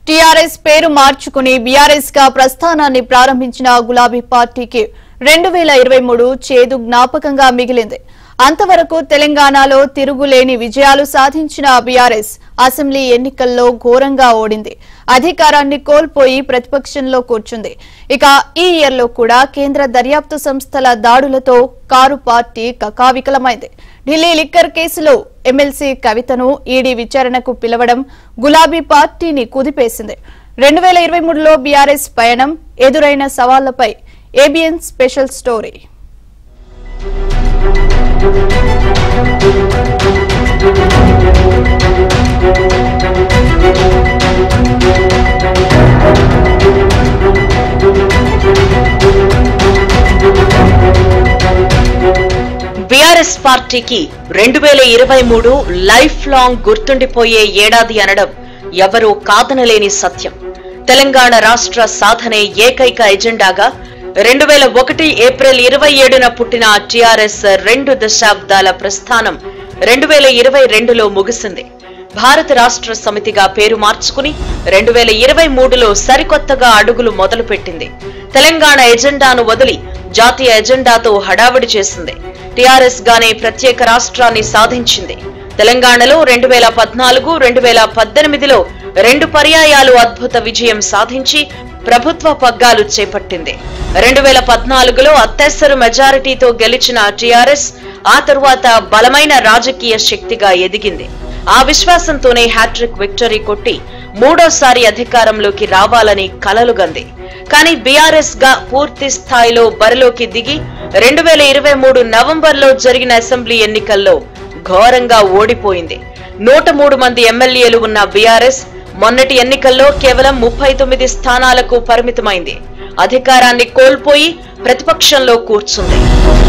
TRS పేరు మార్చుకుని BRS గా ప్రస్థానాన్ని ప్రారంభించిన గులాబీ పార్టీకి 2023 చేదు జ్ఞాపకంగా మిగిలింది. అంతవరకు తెలంగాణలో తిరుగులేని విజయాలు సాధించిన బీఆర్ఎస్ అసెంబ్లీ ఎన్నికల్లో ఘోరంగా ఓడింది. అధికారాన్ని కోల్పోయి ప్రతిపక్షంలో కూర్చుంది. ఇక ఈ ఇయర్లో కూడా కేంద్ర దర్యాప్తు సంస్థల దాడులతో కారు పార్టీ కకావికలమైంది. ఢిల్లీ లిక్కర్ కేసులో ఎమ్మెల్సీ కవితను ఈడీ విచారణకు పిలవడం గులాబీ పార్టీని కుదిపేసింది. 2023లో బీఆర్ఎస్ పయనం, ఎదురైన సవాళ్లపై ఏబిఎన్ స్పెషల్ స్టోరీ. బీఆర్ఎస్ పార్టీకి 2023 లైఫ్ లాంగ్ గుర్తుండిపోయే ఏడాది అనడం ఎవరూ కాదనలేని సత్యం. తెలంగాణ రాష్ట్ర సాధనే ఏకైక ఎజెండాగా 2001 ఏప్రిల్ 27న పుట్టిన టీఆర్ఎస్ 2 దశాబ్దాల ప్రస్థానం 2022లో ముగిసింది. భారత రాష్ట్ర సమితిగా పేరు మార్చుకుని 2023లో సరికొత్తగా అడుగులు మొదలుపెట్టింది. తెలంగాణ ఎజెండాను వదిలి జాతీయ ఎజెండాతో హడావిడి చేసింది. టీఆర్ఎస్ గానే ప్రత్యేక రాష్ట్రాన్ని సాధించింది. తెలంగాణలో 2014, 2018లో 2 పర్యాయాలు అద్భుత విజయం సాధించి ప్రభుత్వ పగ్గాలు చేపట్టింది. 2014లో అత్యవసర మెజారిటీతో గెలిచిన టీఆర్ఎస్ ఆ తరువాత బలమైన రాజకీయ శక్తిగా ఎదిగింది. ఆ విశ్వాసంతోనే హ్యాట్రిక్ విక్టరీ కొట్టి మూడోసారి అధికారంలోకి రావాలని కలలుగంది. కానీ బీఆర్ఎస్ గా పూర్తి స్థాయిలో బరిలోకి దిగి 2023 నవంబర్లో జరిగిన అసెంబ్లీ ఎన్నికల్లో ఘోరంగా ఓడిపోయింది. 103 మంది ఎమ్మెల్యేలు ఉన్న బీఆర్ఎస్ మొన్నటి ఎన్నికల్లో కేవలం 39 స్థానాలకు పరిమితమైంది. అధికారాన్ని కోల్పోయి ప్రతిపక్షంలో కూర్చుంది.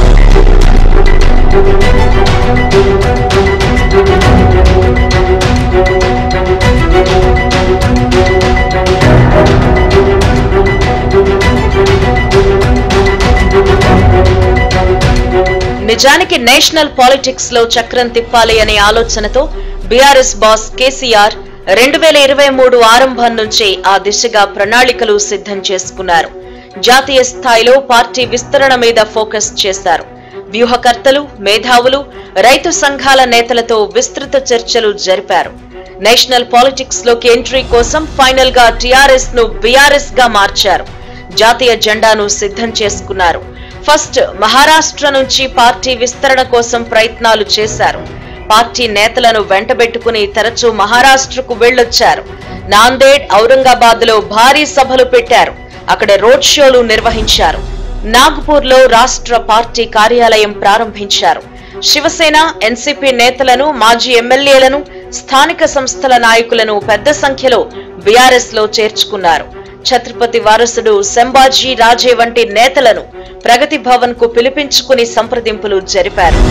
నిజానికి నేషనల్ పాలిటిక్స్ లో చక్రం తిప్పాలి అనే ఆలోచనతో బీఆర్ఎస్ బాస్ కేసీఆర్ 2023 ఆరంభం నుంచే ఆ దిశగా ప్రణాళికలు సిద్ధం చేసుకున్నారు. జాతీయ స్థాయిలో పార్టీ విస్తరణ మీద ఫోకస్ చేశారు. వ్యూహకర్తలు, మేధావులు, రైతు సంఘాల నేతలతో విస్తృత చర్చలు జరిపారు. నేషనల్ పాలిటిక్స్ లోకి ఎంట్రీ కోసం ఫైనల్ గా టీఆర్ఎస్ ను బీఆర్ఎస్ గా మార్చారు. జాతీయ జెండాను సిద్ధం చేసుకున్నారు. ఫస్ట్ మహారాష్ట్ర నుంచి పార్టీ విస్తరణ కోసం ప్రయత్నాలు చేశారు. పార్టీ నేతలను వెంటబెట్టుకుని తరచూ మహారాష్ట్రకు వెళ్లొచ్చారు. నాందేడ్, ఔరంగాబాద్ లో భారీ సభలు పెట్టారు. అక్కడ రోడ్ షోలు నిర్వహించారు. నాగ్పూర్ లో రాష్ట్ర పార్టీ కార్యాలయం ప్రారంభించారు. శివసేన, ఎన్సీపీ నేతలను, మాజీ ఎమ్మెల్యేలను, స్థానిక సంస్థల నాయకులను పెద్ద సంఖ్యలో బీఆర్ఎస్ లో చేర్చుకున్నారు. ఛత్రపతి వారసుడు సంభాజీ రాజే వంటి నేతలను ప్రగతి భవన్ కు పిలిపించుకుని సంప్రదింపులు జరిపారు.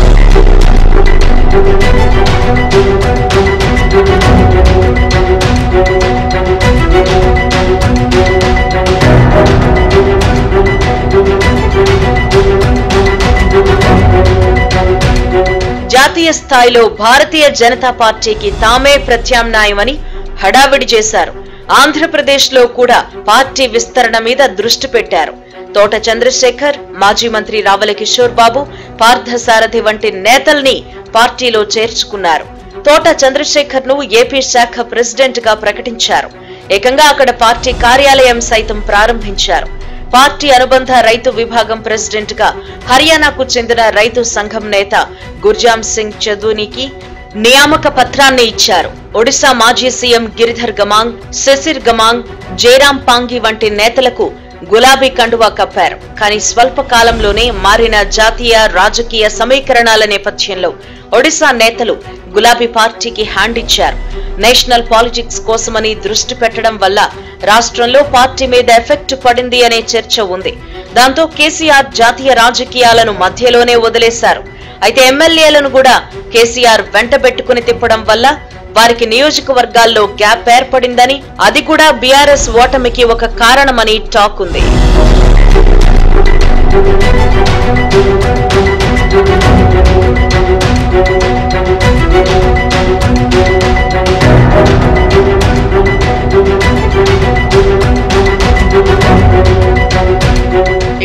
జాతీయ స్థాయిలో భారతీయ జనతా పార్టీకి తామే ప్రత్యామ్నాయమని హడావిడి చేశారు. ఆంధ్రప్రదేశ్ లో కూడా పార్టీ విస్తరణ మీద దృష్టి పెట్టారు. తోట చంద్రశేఖర్, మాజీ మంత్రి రావల కిషోర్ బాబు, పార్థసారథి వంటి నేతల్ని పార్టీలో చేర్చుకున్నారు. తోట చంద్రశేఖర్ ను ఏపీ శాఖ ప్రెసిడెంట్ గా ప్రకటించారు. ఏకంగా అక్కడ పార్టీ కార్యాలయం సైతం ప్రారంభించారు. పార్టీ అనుబంధ రైతు విభాగం ప్రెసిడెంట్ గా హర్యానాకు చెందిన రైతు సంఘం నేత గుర్జాం సింగ్ చదూనికి నియామక పత్రాన్ని ఇచ్చారు. ఒడిశా మాజీ సీఎం గిరిధర్ గమాంగ్, శశిర్ గమాంగ్, జయరాం పాంగి వంటి నేతలకు గులాబీ కండువా కప్పారు. కానీ స్వల్ప కాలంలోనే మారిన జాతీయ రాజకీయ సమీకరణాల నేపథ్యంలో ఒడిశా నేతలు గులాబీ పార్టీకి హ్యాండ్ ఇచ్చారు. నేషనల్ పాలిటిక్స్ కోసమని దృష్టి పెట్టడం వల్ల రాష్ట్రంలో పార్టీ మీద ఎఫెక్ట్ పడింది అనే చర్చ ఉంది. దాంతో కేసీఆర్ జాతీయ రాజకీయాలను మధ్యలోనే వదిలేశారు. అయితే ఎమ్మెల్యేలను కూడా కేసీఆర్ వెంటబెట్టుకుని తిప్పడం వల్ల వారికి నియోజకవర్గాల్లో గ్యాప్ ఏర్పడిందని, అది కూడా బీఆర్ఎస్ ఓటమికి ఒక కారణమని టాక్ ఉంది.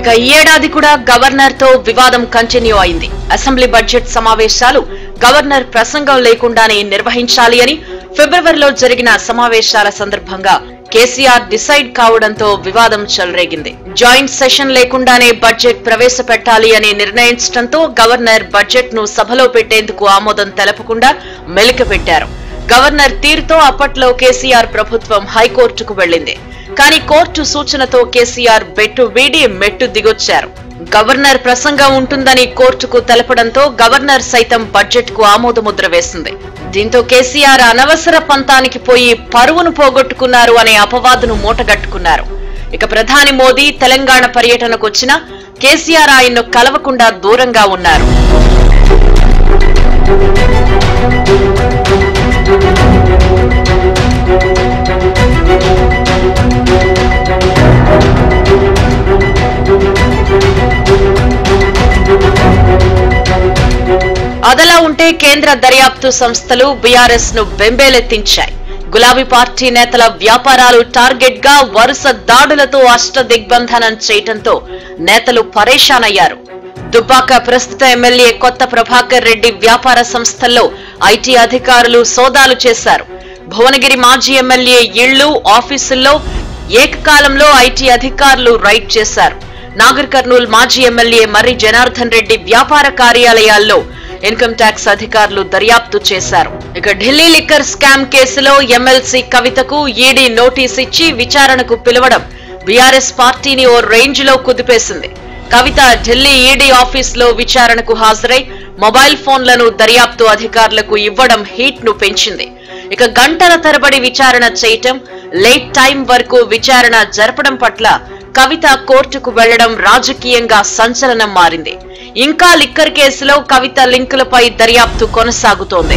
ఇక ఈ ఏడాది కూడా గవర్నర్ తో వివాదం కంటిన్యూ అయింది. అసెంబ్లీ బడ్జెట్ సమావేశాలు గవర్నర్ ప్రసంగం లేకుండానే నిర్వహించాలి అని ఫిబ్రవరిలో జరిగిన సమావేశాల సందర్భంగా కేసీఆర్ డిసైడ్ కావడంతో వివాదం చెలరేగింది. జాయింట్ సెషన్ లేకుండానే బడ్జెట్ ప్రవేశపెట్టాలి అని నిర్ణయించడంతో గవర్నర్ బడ్జెట్ ను సభలో పెట్టేందుకు ఆమోదం తెలపకుండా మెలికపెట్టారు. గవర్నర్ తీరుతో అప్పట్లో కేసీఆర్ ప్రభుత్వం హైకోర్టుకు వెళ్లింది. కానీ కోర్టు సూచనతో కేసీఆర్ బెట్టు వీడి మెట్టు దిగొచ్చారు. గవర్నర్ ప్రసంగం ఉంటుందని కోర్టుకు తెలపడంతో గవర్నర్ సైతం బడ్జెట్ కు ఆమోదముద్ర వేసింది. దీంతో కేసీఆర్ అనవసర పంతానికి పోయి పరువును పోగొట్టుకున్నారు అనే అపవాదును మూటగట్టుకున్నారు. ఇక ప్రధాని మోదీ తెలంగాణ పర్యటనకు వచ్చినా కేసీఆర్ ఆయన్ను కలవకుండా దూరంగా ఉన్నారు. అదలా ఉంటే కేంద్ర దర్యాప్తు సంస్థలు బీఆర్ఎస్ ను బెంబేలెత్తించాయి. గులాబీ పార్టీ నేతల వ్యాపారాలు టార్గెట్ గా వరుస దాడులతో అష్టదిగ్బంధనం చేయడంతో నేతలు పరేషానయ్యారు. దుబ్బాక ప్రస్తుత ఎమ్మెల్యే కొత్త ప్రభాకర్ రెడ్డి వ్యాపార సంస్థల్లో ఐటీ అధికారులు సోదాలు చేశారు. భువనగిరి మాజీ ఎమ్మెల్యే ఇళ్లు, ఆఫీసుల్లో ఏకకాలంలో ఐటీ అధికారులు రైడ్ చేశారు. నాగర్ కర్నూల్ మాజీ ఎమ్మెల్యే మర్రి జనార్దన్ రెడ్డి వ్యాపార కార్యాలయాల్లో ఇన్కమ్ ట్యాక్స్ అధికారులు దర్యాప్తు చేశారు. ఇక ఢిల్లీ లిక్కర్ స్కామ్ కేసులో ఎమ్మెల్సీ కవితకు ఈడీ నోటీస్ ఇచ్చి విచారణకు పిలవడం బీఆర్ఎస్ పార్టీని ఓ రేంజ్ లో కుదిపేసింది. కవిత ఢిల్లీ ఈడీ ఆఫీస్ లో విచారణకు హాజరై మొబైల్ ఫోన్లను దర్యాప్తు అధికారులకు ఇవ్వడం హీట్ ను పెంచింది. ఇక గంటల తరబడి విచారణ చేయటం, లేట్ టైం వరకు విచారణ జరపడం పట్ల కవిత కోర్టుకు వెళ్లడం రాజకీయంగా సంచలనం మారింది. ఇంకా లిక్కర్ కేసులో కవిత లింకులపై దర్యాప్తు కొనసాగుతోంది.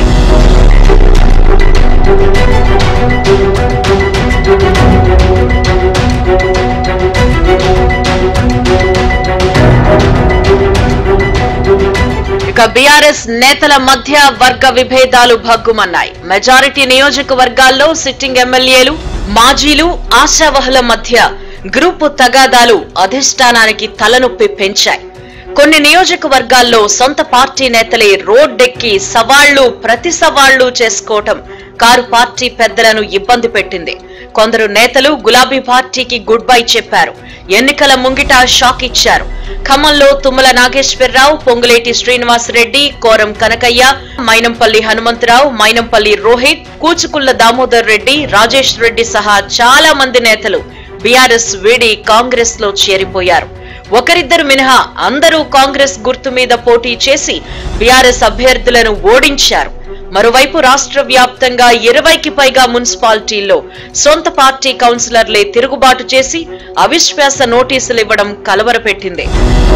ఇక బీఆర్ఎస్ నేతల మధ్య వర్గ విభేదాలు భగ్గుమన్నాయి. మెజారిటీ నియోజకవర్గాల్లో సిట్టింగ్ ఎమ్మెల్యేలు, మాజీలు, ఆశావహుల మధ్య గ్రూపు తగాదాలు అధిష్టానానికి తలనొప్పి పెంచాయి. కొన్ని నియోజకవర్గాల్లో సొంత పార్టీ నేతలే రోడ్డెక్కి సవాళ్లు ప్రతి సవాళ్లు చేసుకోవటం కారు పార్టీ పెద్దలను ఇబ్బంది పెట్టింది. కొందరు నేతలు గులాబీ పార్టీకి గుడ్ బై చెప్పారు. ఎన్నికల ముంగిట షాక్ ఇచ్చారు. ఖమ్మంలో తుమ్మల నాగేశ్వరరావు, పొంగులేటి శ్రీనివాసరెడ్డి, కోరం కనకయ్య, మైనంపల్లి హనుమంతరావు, మైనంపల్లి రోహిత్, కూచుకుళ్ల దామోదర్ రెడ్డి, రాజేష్ రెడ్డి సహా చాలా మంది నేతలు బీఆర్ఎస్ వీడి కాంగ్రెస్ లో చేరిపోయారు. ఒకరిద్దరు మినహా అందరూ కాంగ్రెస్ గుర్తు మీద పోటీ చేసి బీఆర్ఎస్ అభ్యర్థులను ఓడించారు. మరోవైపు రాష్ట్ర వ్యాప్తంగా 20కి పైగా మున్సిపాలిటీల్లో సొంత పార్టీ కౌన్సిలర్లే తిరుగుబాటు చేసి అవిశ్వాస నోటీసులు ఇవ్వడం కలవరపెట్టింది.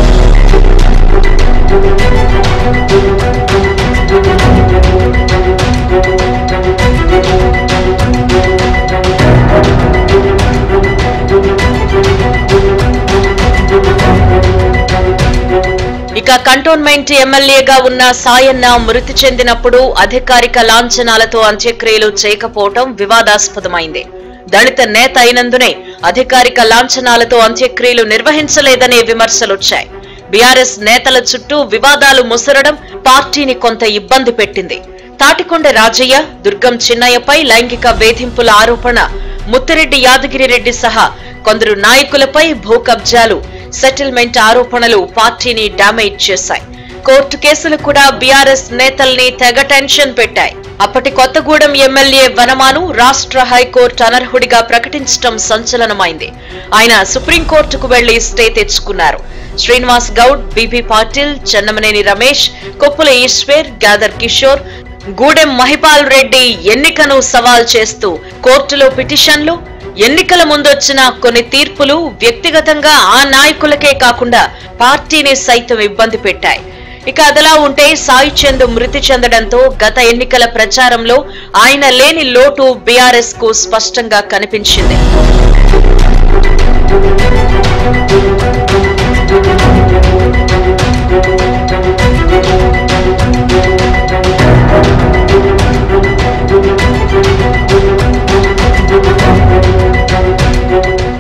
ఇక కంటోన్మెంట్ ఎమ్మెల్యేగా ఉన్న సాయన్న మృతి చెందినప్పుడు అధికారిక లాంఛనాలతో అంత్యక్రియలు చేయకపోవటం వివాదాస్పదమైంది. దళిత నేత అయినందునే అధికారిక లాంఛనాలతో అంత్యక్రియలు నిర్వహించలేదనే విమర్శలొచ్చాయి. బీఆర్ఎస్ నేతల చుట్టూ వివాదాలు ముసరడం పార్టీని కొంత ఇబ్బంది పెట్టింది. తాటికొండ రాజయ్య, దుర్గం చిన్నయ్యపై లైంగిక వేధింపుల ఆరోపణ, ముత్తిరెడ్డి యాదగిరిరెడ్డి సహా కొందరు నాయకులపై భూ కబ్జాలు, సెటిల్మెంట్ ఆరోపణలు పార్టీని డ్యామేజ్ చేశాయి. కోర్టు కేసులు కూడా బీఆర్ఎస్ నేతల్ని తెగ టెన్షన్ పెట్టాయి. అప్పటి కొత్తగూడెం ఎమ్మెల్యే వనమాను రాష్ట్ర హైకోర్టు అనర్హుడిగా ప్రకటించడం సంచలనమైంది. ఆయన సుప్రీంకోర్టుకు వెళ్లి స్టే తెచ్చుకున్నారు. శ్రీనివాస్ గౌడ్, బీబీ పాటిల్, చెన్నమనేని రమేష్, కొప్పుల ఈశ్వర్, గ్యాదర్ కిషోర్, గూడెం మహిపాల్ రెడ్డి ఎన్నికను సవాల్ చేస్తూ కోర్టులో పిటిషన్లు, ఎన్నికల ముందొచ్చిన కొన్ని తీర్పులు వ్యక్తిగతంగా ఆ నాయకులకే కాకుండా పార్టీని సైతం ఇబ్బంది పెట్టాయి. ఇక అదలా ఉంటే సాయి చంద్ మృతి చెందడంతో గత ఎన్నికల ప్రచారంలో ఆయన లేని లోటు బీఆర్ఎస్ కు స్పష్టంగా కనిపించింది.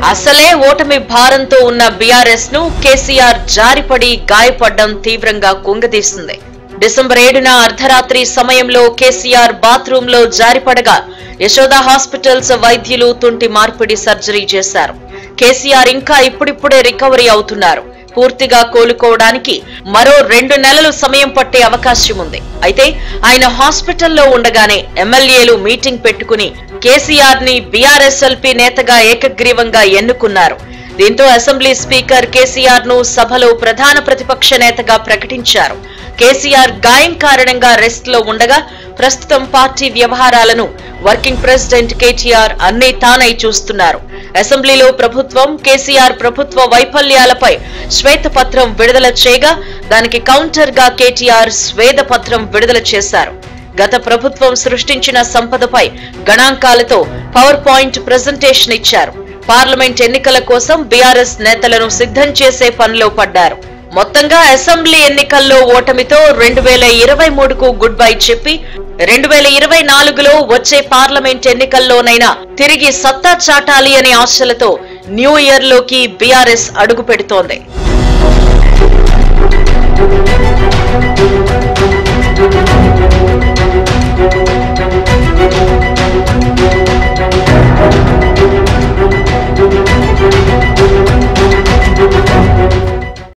అసలే ఓటమి భారంతో ఉన్న బీఆర్ఎస్ ను కేసీఆర్ జారిపడి గాయపడ్డం తీవ్రంగా కుంగదీస్తుంది. డిసెంబర్ 7న అర్ధరాత్రి సమయంలో కేసీఆర్ బాత్రూమ్ లో జారిపడగా యశోద హాస్పిటల్స్ వైద్యులు తుంటి మార్పిడి సర్జరీ చేశారు. కేసీఆర్ ఇంకా ఇప్పుడిప్పుడే రికవరీ అవుతున్నారు. పూర్తిగా కోలుకోవడానికి మరో 2 నెలలు సమయం పట్టే అవకాశం ఉంది. అయితే ఆయన హాస్పిటల్లో ఉండగానే ఎమ్మెల్యేలు మీటింగ్ పెట్టుకుని కేసీఆర్ ని బీఆర్ఎస్ఎల్పీ నేతగా ఏకగ్రీవంగా ఎన్నుకున్నారు. దీంతో అసెంబ్లీ స్పీకర్ కేసీఆర్ ను సభలో ప్రధాన ప్రతిపక్ష నేతగా ప్రకటించారు. కేసీఆర్ గాయం కారణంగా రెస్ట్ లో ఉండగా ప్రస్తుతం పార్టీ వ్యవహారాలను వర్కింగ్ ప్రెసిడెంట్ కేటీఆర్ అన్ని తానై చూస్తున్నారు. అసెంబ్లీలో ప్రభుత్వం కేసీఆర్ ప్రభుత్వ వైఫల్యాలపై శ్వేతపత్రం విడుదల చేయగా దానికి కౌంటర్ గా కేటీఆర్ స్వేదపత్రం విడుదల చేశారు. గత ప్రభుత్వం సృష్టించిన సంపదపై గణాంకాలతో పవర్ పాయింట్ ప్రెజెంటేషన్ ఇచ్చారు. పార్లమెంట్ ఎన్నికల కోసం బీఆర్ఎస్ నేతలను సిద్ధం చేసే పనిలో పడ్డారు. మొత్తంగా అసెంబ్లీ ఎన్నికల్లో ఓటమితో 2023కు గుడ్ బై చెప్పి 2024లో వచ్చే పార్లమెంట్ ఎన్నికల్లోనైనా తిరిగి సత్తా చాటాలి అనే ఆశలతో న్యూ ఇయర్ లోకి బీఆర్ఎస్ అడుగు పెడుతోంది.